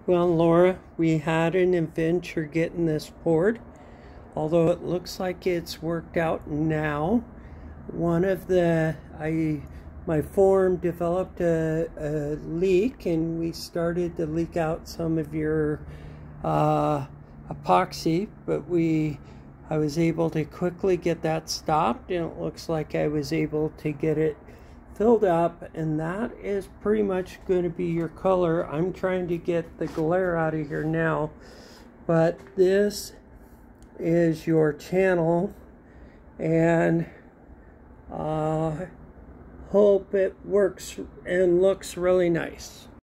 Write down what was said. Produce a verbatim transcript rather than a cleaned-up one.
Well, Laura, we had an adventure getting this poured, although it looks like it's worked out now. One of the, I, my form developed a, a leak, and we started to leak out some of your uh, epoxy, but we, I was able to quickly get that stopped, and it looks like I was able to get it filled up, and that is pretty much going to be your color. I'm trying to get the glare out of here now, but this is your channel, and uh, hope it works and looks really nice.